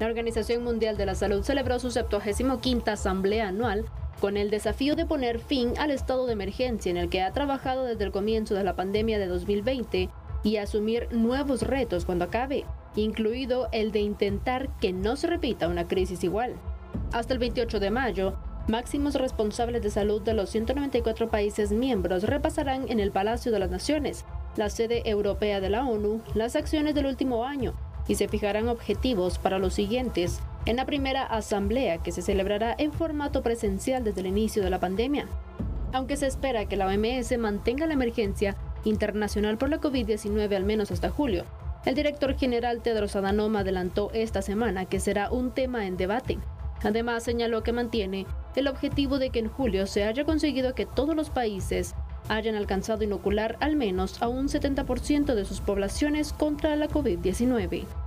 La Organización Mundial de la Salud celebró su 75ª Asamblea Anual con el desafío de poner fin al estado de emergencia en el que ha trabajado desde el comienzo de la pandemia de 2020 y asumir nuevos retos cuando acabe, incluido el de intentar que no se repita una crisis igual. Hasta el 28 de mayo, máximos responsables de salud de los 194 países miembros repasarán en el Palacio de las Naciones, la sede europea de la ONU, las acciones del último año y se fijarán objetivos para los siguientes en la primera asamblea que se celebrará en formato presencial desde el inicio de la pandemia. Aunque se espera que la OMS mantenga la emergencia internacional por la COVID-19 al menos hasta julio, el director general Tedros Adhanom adelantó esta semana que será un tema en debate. Además, señaló que mantiene el objetivo de que en julio se haya conseguido que todos los países hayan alcanzado inocular al menos a un 70% de sus poblaciones contra la COVID-19.